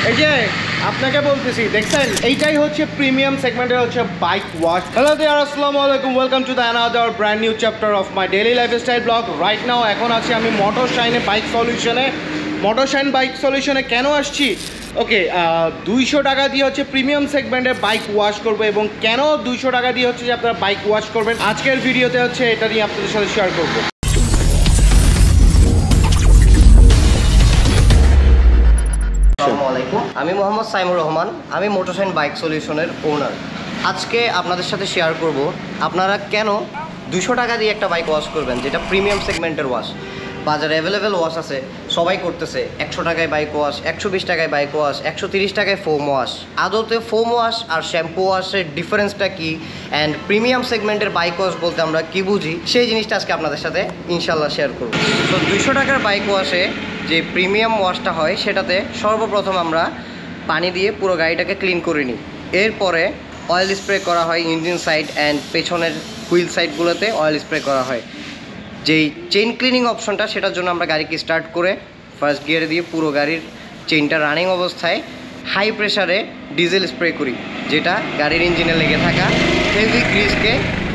এই যে আপনাকে বলতেছি দেখছেন এইটাই হচ্ছে প্রিমিয়াম সেগমেন্টের হচ্ছে বাইক ওয়াশ। হ্যালো দেয়ার, আসসালামু আলাইকুম, welcome to the another brand new chapter of my daily lifestyle blog. Right now এখন আছি আমি মোটর শাইনে বাইক সলিউশনে। মোটর শাইন বাইক সলিউশনে কেন আসছি? ওকে, 200 টাকা দিয়ে হচ্ছে প্রিমিয়াম সেগমেন্টের বাইক ওয়াশ করবো, এবং কেন 200 টাকা দিয়ে হচ্ছে যে আপনারা বাইক ওয়াশ করবেন আজকের ভিডিওতে হচ্ছে এটা নিয়ে আপনাদের সাথে শেয়ার করবো। আসসালামু আলাইকুম, আমি মোহাম্মদ সাইমুর রহমান, আমি মোটর শাইন বাইক সলিউশনের ওনার। আজকে আপনাদের সাথে শেয়ার করব আপনারা কেন 200 টাকা দিয়ে একটা বাইক ওয়াশ করবেন, যেটা প্রিমিয়াম সেগমেন্টের ওয়াশ। বাজারে অ্যাভেলেবেল ওয়াশ আছে, সবাই করতেছে। 100 টাকায় বাইক ওয়াশ, 120 টাকায় বাইক ওয়াশ, 130 টাকায় ফোম ওয়াশ। আদতে ফোম ওয়াশ আর শ্যাম্পু ওয়াশের ডিফারেন্সটা কি, অ্যান্ড প্রিমিয়াম সেগমেন্টের বাইক ওয়াশ বলতে আমরা কি বুঝি, সেই জিনিসটা আজকে আপনাদের সাথে ইনশাল্লাহ শেয়ার করব। তো 200 টাকার বাইক ওয়াশে যে প্রিমিয়াম ওয়াশটা হয়, সেটাতে সর্বপ্রথম আমরা পানি দিয়ে পুরো গাড়িটাকে ক্লিন করে নিই। এরপরে অয়েল স্প্রে করা হয় ইঞ্জিন সাইড অ্যান্ড পেছনের হুইল সাইডগুলোতে অয়েল স্প্রে করা হয়। যেই চেইন ক্লিনিং অপশনটা, সেটার জন্য আমরা গাড়িকে স্টার্ট করে ফার্স্ট গিয়ারে দিয়ে পুরো গাড়ির চেইনটা রানিং অবস্থায় হাই প্রেশারে ডিজেল স্প্রে করি, যেটা গাড়ির ইঞ্জিনে লেগে থাকা হেভি গ্রিসকে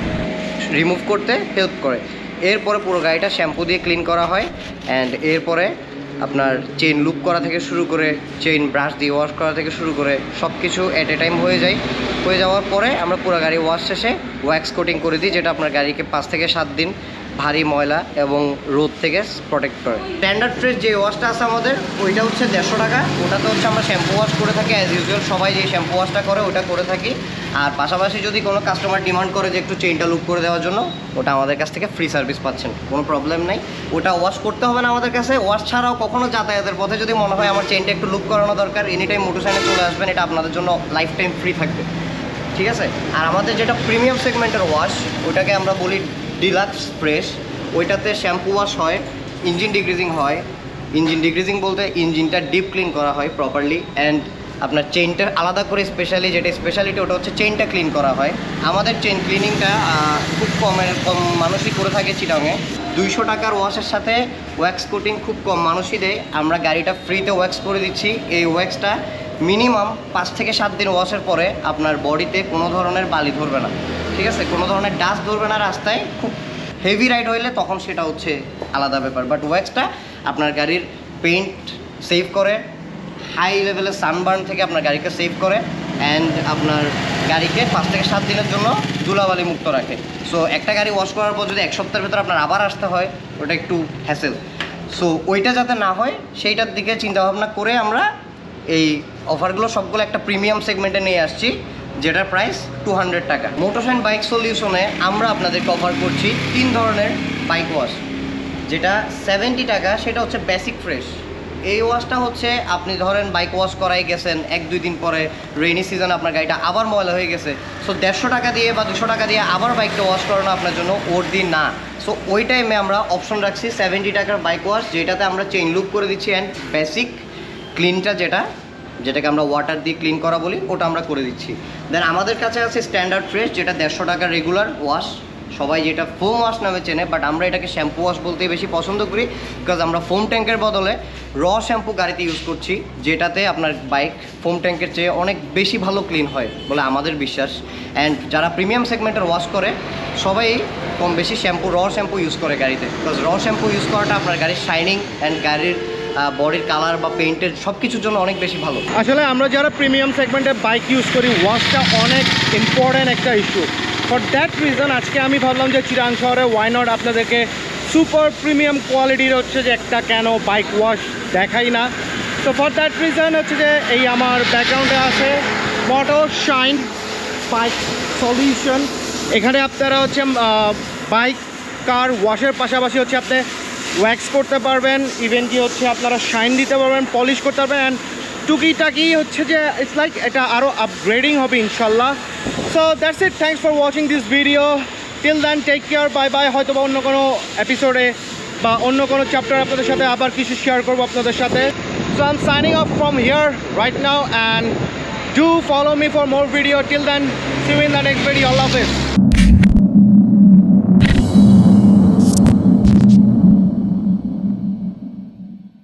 রিমুভ করতে হেল্প করে। এরপরে পুরো গাড়িটা শ্যাম্পু দিয়ে ক্লিন করা হয়, অ্যান্ড এরপরে আপনার চেইন লুপ করা থেকে শুরু করে চেইন ব্রাশ দিয়ে ওয়াশ করা থেকে শুরু করে সব কিছু অ্যাট এ টাইম হয়ে যায়। হয়ে যাওয়ার পরে আমরা পুরো গাড়ি ওয়াশ শেষে ওয়্যাক্স কোটিং করে দিই, যেটা আপনার গাড়িকে 5 থেকে 7 দিন ভারী ময়লা এবং রোদ থেকে প্রোটেক্ট করে। স্ট্যান্ডার্ড ফ্রেশ যে ওয়াশটা আছে আমাদের, ওইটা হচ্ছে 150 টাকা। ওটাতে হচ্ছে আমরা শ্যাম্পু ওয়াশ করে থাকি অ্যাজ ইউজুয়াল, সবাই যে শ্যাম্পু ওয়াশটা করে ওটা করে থাকি। আর পাশাপাশি যদি কোনো কাস্টমার ডিমান্ড করে যে একটু চেইনটা লুপ করে দেওয়ার জন্য, ওটা আমাদের কাছ থেকে ফ্রি সার্ভিস পাচ্ছেন, কোনো প্রবলেম নাই। ওটা ওয়াশ করতে হবে না আমাদের কাছে। ওয়াশ ছাড়াও কখনো যাতায়াতের পথে যদি মনে হয় আমার চেইনটা একটু লুপ করানো দরকার, এনি টাইম মোটর সাইকেলে চলে আসবেন, এটা আপনাদের জন্য লাইফ টাইম ফ্রি থাকবে, ঠিক আছে। আর আমাদের যেটা প্রিমিয়াম সেগমেন্টের ওয়াশ, ওটাকে আমরা বলি ডিলাক্স ফ্রেশ। ওইটাতে শ্যাম্পু ওয়াশ হয়, ইঞ্জিন ডিগ্রিজিং হয়। ইঞ্জিন ডিগ্রিজিং বলতে ইঞ্জিনটা ডিপ ক্লিন করা হয় প্রপারলি, অ্যান্ড আপনার চেইনটা আলাদা করে স্পেশালি, যেটা স্পেশালিটি ওটা হচ্ছে চেইনটা ক্লিন করা হয়। আমাদের চেইন ক্লিনিংটা খুব কম মানুষই করে থাকে চিটাংয়ে। 200 টাকার ওয়াশের সাথে ওয়্যাক্স কোটিং খুব কম মানুষই দেয়, আমরা গাড়িটা ফ্রিতে ওয়্যাক্স করে দিচ্ছি। এই ওয়্যাক্সটা মিনিমাম 5 থেকে 7 দিন ওয়াশের পরে আপনার বডিতে কোনো ধরনের বালি ধরবে না, ঠিক আছে, কোনো ধরনের ডাস্ট ধরবে না। রাস্তায় খুব হেভি রাইড হইলে তখন সেটা হচ্ছে আলাদা ব্যাপার, বাট ওয়্যাক্সটা আপনার গাড়ির পেইন্ট সেভ করে, হাই লেভেলের সানবার্ন থেকে আপনার গাড়িকে সেভ করে, অ্যান্ড আপনার গাড়িকে 5 থেকে 7 দিনের জন্য ধুলাবালি মুক্ত রাখে। সো একটা গাড়ি ওয়াশ করার পর যদি 1 সপ্তাহের ভেতরে আপনার আবার আসতে হয়, ওটা একটু হ্যাসেল। সো ওইটা যাতে না হয় সেইটার দিকে চিন্তাভাবনা করে আমরা এই অফারগুলো সবগুলো একটা প্রিমিয়াম সেগমেন্টে নিয়ে আসছি, যেটার প্রাইস 200 টাকা। মোটর শাইন বাইক সলিউশনে আমরা আপনাদেরকে অফার করছি 3 ধরনের বাইক ওয়াশ। যেটা 70 টাকা, সেটা হচ্ছে বেসিক ফ্রেশ। এই ওয়াশটা হচ্ছে আপনি ধরেন বাইক ওয়াশ করাই গেছেন, 1-2 দিন পরে রেইনি সিজন আপনার গাড়িটা আবার ময়লা হয়ে গেছে, সো 150 টাকা দিয়ে বা 200 টাকা দিয়ে আবার বাইকটা ওয়াশ করানো আপনার জন্য দিন না। সো ওই টাইমে আমরা অপশন রাখছি 70 টাকার বাইক ওয়াশ, যেটাতে আমরা চেইন লুপ করে দিচ্ছি, অ্যান্ড বেসিক ক্লিনটা যেটাকে আমরা ওয়াটার দিয়ে ক্লিন করা বলি, ওটা আমরা করে দিচ্ছি। দেন আমাদের কাছে আছে স্ট্যান্ডার্ড ফ্রেশ, যেটা 150 টাকার রেগুলার ওয়াশ, সবাই যেটা ফোম ওয়াশ নামে চেনে, বাট আমরা এটাকে শ্যাম্পু ওয়াশ বলতেই বেশি পছন্দ করি, বিকজ আমরা ফোম ট্যাঙ্কের বদলে র শ্যাম্পু গাড়িতে ইউজ করছি, যেটাতে আপনার বাইক ফোম ট্যাঙ্কের চেয়ে অনেক বেশি ভালো ক্লিন হয় বলে আমাদের বিশ্বাস। অ্যান্ড যারা প্রিমিয়াম সেগমেন্টের ওয়াশ করে সবাই কম বেশি র শ্যাম্পু ইউজ করে গাড়িতে, বিকজ র শ্যাম্পু ইউজ করাটা আপনার গাড়ির শাইনিং অ্যান্ড গাড়ির বডির কালার বা পেইন্টের সব কিছুর জন্য অনেক বেশি ভালো। আসলে আমরা যারা প্রিমিয়াম সেগমেন্টের বাইক ইউজ করি, ওয়াশটা অনেক ইম্পর্ট্যান্ট একটা ইস্যু। ফর দ্যাট রিজন আজকে আমি ভাবলাম যে চিরাং শহরে ওয়াই নট আপনাদেরকে সুপার প্রিমিয়াম কোয়ালিটির হচ্ছে যে একটা কেন বাইক ওয়াশ দেখাই না। তো ফর দ্যাট রিজন হচ্ছে যে এই আমার ব্যাকগ্রাউন্ডে আছে মোটর শাইন বাইক সলিউশন। এখানে আপনারা হচ্ছে বাইক কার ওয়াশের পাশাপাশি হচ্ছে আপনি ওয়্যাক্স করতে পারবেন, ইভেন কি হচ্ছে আপনারা শাইন দিতে পারবেন, পলিশ করতে পারবেন, অ্যান্ড টুকিটাকি হচ্ছে যে ইটস লাইক এটা আরও আপগ্রেডিং হবে ইনশাল্লাহ। So that's it, thanks for watching this video. Till then take care, bye bye. হয়তো বা অন্য কোনো এপিসোডে বা অন্য কোনো চ্যাপ্টার আপনাদের সাথে আবার কিছু শেয়ার করবো আপনাদের সাথে। So I am signing off from here right now, and do follow me for more video. Till then, see you in the next video. আল্লাহ হাফেজ।